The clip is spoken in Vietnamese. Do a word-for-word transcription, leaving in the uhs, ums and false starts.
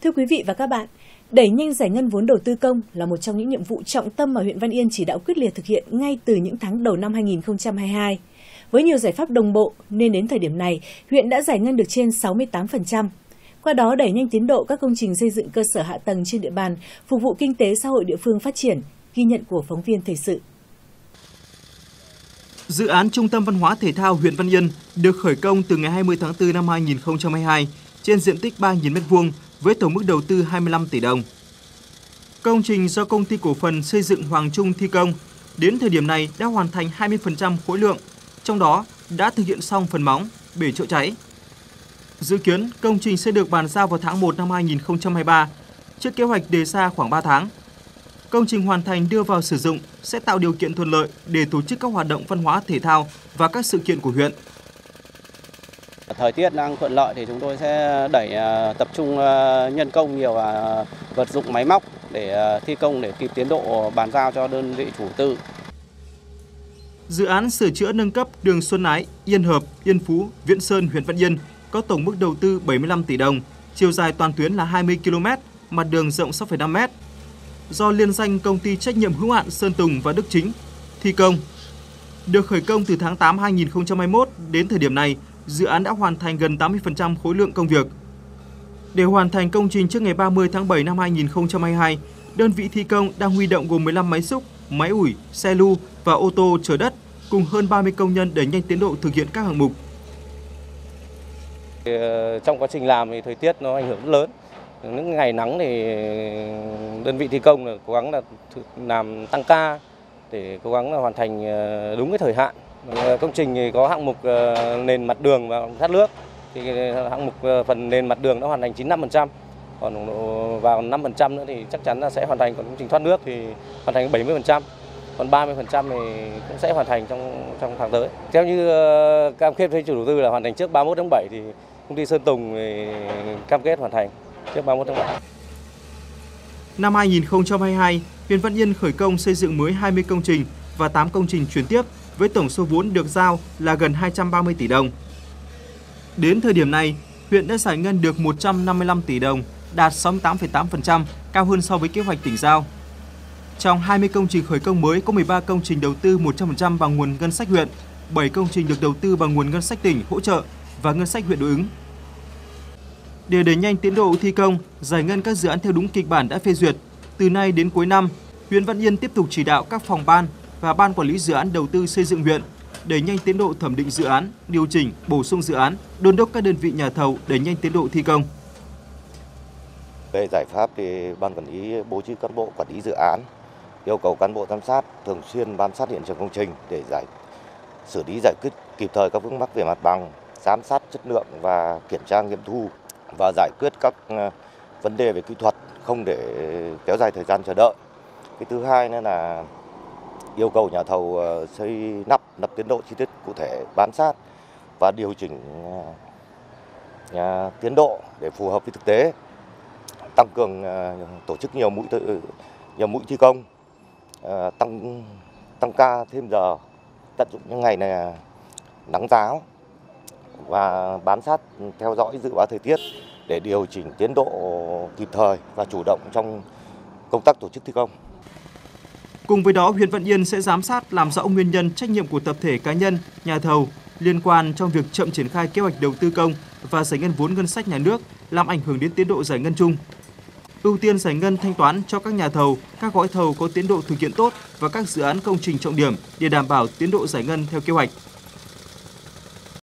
Thưa quý vị và các bạn, đẩy nhanh giải ngân vốn đầu tư công là một trong những nhiệm vụ trọng tâm mà huyện Văn Yên chỉ đạo quyết liệt thực hiện ngay từ những tháng đầu năm hai nghìn không trăm hai mươi hai. Với nhiều giải pháp đồng bộ nên đến thời điểm này, huyện đã giải ngân được trên sáu mươi tám phần trăm. Qua đó đẩy nhanh tiến độ các công trình xây dựng cơ sở hạ tầng trên địa bàn, phục vụ kinh tế xã hội địa phương phát triển, ghi nhận của phóng viên thời sự. Dự án Trung tâm Văn hóa Thể thao huyện Văn Yên được khởi công từ ngày hai mươi tháng tư năm hai nghìn không trăm hai mươi hai trên diện tích ba nghìn mét vuông với tổng mức đầu tư hai mươi lăm tỷ đồng. Công trình do Công ty Cổ phần Xây dựng Hoàng Trung thi công, đến thời điểm này đã hoàn thành hai mươi phần trăm khối lượng, trong đó đã thực hiện xong phần móng, bể chữa cháy. Dự kiến công trình sẽ được bàn giao vào tháng một năm hai nghìn không trăm hai mươi ba, trước kế hoạch đề ra khoảng ba tháng. Công trình hoàn thành đưa vào sử dụng sẽ tạo điều kiện thuận lợi để tổ chức các hoạt động văn hóa thể thao và các sự kiện của huyện. Thời tiết đang thuận lợi thì chúng tôi sẽ đẩy tập trung nhân công nhiều và vật dụng máy móc để thi công để kịp tiến độ bàn giao cho đơn vị chủ tư. Dự án sửa chữa nâng cấp đường Xuân Ái, Yên Hợp, Yên Phú, Viễn Sơn, huyện Văn Yên có tổng mức đầu tư bảy mươi lăm tỷ đồng, chiều dài toàn tuyến là hai mươi ki lô mét, mặt đường rộng sáu phẩy năm mét. Do liên danh Công ty trách nhiệm hữu hạn Sơn Tùng và Đức Chính thi công. Được khởi công từ tháng tám năm hai nghìn không trăm hai mươi mốt đến thời điểm này, dự án đã hoàn thành gần tám mươi phần trăm khối lượng công việc. Để hoàn thành công trình trước ngày ba mươi tháng bảy năm hai nghìn không trăm hai mươi hai, đơn vị thi công đang huy động gồm mười lăm máy xúc, máy ủi, xe lu và ô tô chở đất cùng hơn ba mươi công nhân đẩy nhanh tiến độ thực hiện các hạng mục. Trong quá trình làm thì thời tiết nó ảnh hưởng rất lớn. Những ngày nắng thì đơn vị thi công là cố gắng là làm tăng ca để cố gắng là hoàn thành đúng cái thời hạn. Công trình thì có hạng mục nền mặt đường và thoát nước. Thì hạng mục phần nền mặt đường đã hoàn thành chín mươi lăm phần trăm. Còn vào năm phần trăm nữa thì chắc chắn là sẽ hoàn thành. Còn công trình thoát nước thì hoàn thành bảy mươi phần trăm. Còn ba mươi phần trăm thì cũng sẽ hoàn thành trong trong tháng tới. Theo như cam kết với chủ đầu tư là hoàn thành trước ba mươi mốt tháng bảy thì công ty Sơn Tùng thì cam kết hoàn thành trước ba mươi mốt tháng bảy. Năm hai nghìn không trăm hai mươi hai, huyện Văn Yên khởi công xây dựng mới hai mươi công trình và tám công trình chuyển tiếp với tổng số vốn được giao là gần hai trăm ba mươi tỷ đồng. Đến thời điểm này, huyện đã giải ngân được một trăm năm mươi lăm tỷ đồng, đạt sáu mươi tám phẩy tám phần trăm, cao hơn so với kế hoạch tỉnh giao. Trong hai mươi công trình khởi công mới có mười ba công trình đầu tư một trăm phần trăm bằng nguồn ngân sách huyện, bảy công trình được đầu tư bằng nguồn ngân sách tỉnh hỗ trợ và ngân sách huyện đối ứng. Để đẩy nhanh tiến độ thi công, giải ngân các dự án theo đúng kịch bản đã phê duyệt, từ nay đến cuối năm, huyện Văn Yên tiếp tục chỉ đạo các phòng ban và ban quản lý dự án đầu tư xây dựng huyện đẩy nhanh tiến độ thẩm định dự án, điều chỉnh, bổ sung dự án, đôn đốc các đơn vị nhà thầu đẩy nhanh tiến độ thi công. Về giải pháp thì ban quản lý bố trí cán bộ quản lý dự án, yêu cầu cán bộ giám sát thường xuyên bám sát hiện trường công trình để giải xử lý giải quyết kịp thời các vướng mắc về mặt bằng, giám sát chất lượng và kiểm tra nghiệm thu và giải quyết các vấn đề về kỹ thuật không để kéo dài thời gian chờ đợi. Cái thứ hai nữa là yêu cầu nhà thầu xây nắp, lập tiến độ chi tiết cụ thể, bám sát và điều chỉnh tiến độ để phù hợp với thực tế, tăng cường tổ chức nhiều mũi nhiều mũi thi công, tăng tăng ca thêm giờ, tận dụng những ngày này nắng ráo và bám sát theo dõi dự báo thời tiết để điều chỉnh tiến độ kịp thời và chủ động trong công tác tổ chức thi công. Cùng với đó, huyện Văn Yên sẽ giám sát làm rõ nguyên nhân, trách nhiệm của tập thể cá nhân, nhà thầu liên quan trong việc chậm triển khai kế hoạch đầu tư công và giải ngân vốn ngân sách nhà nước làm ảnh hưởng đến tiến độ giải ngân chung. Ưu tiên giải ngân thanh toán cho các nhà thầu, các gói thầu có tiến độ thực hiện tốt và các dự án công trình trọng điểm để đảm bảo tiến độ giải ngân theo kế hoạch.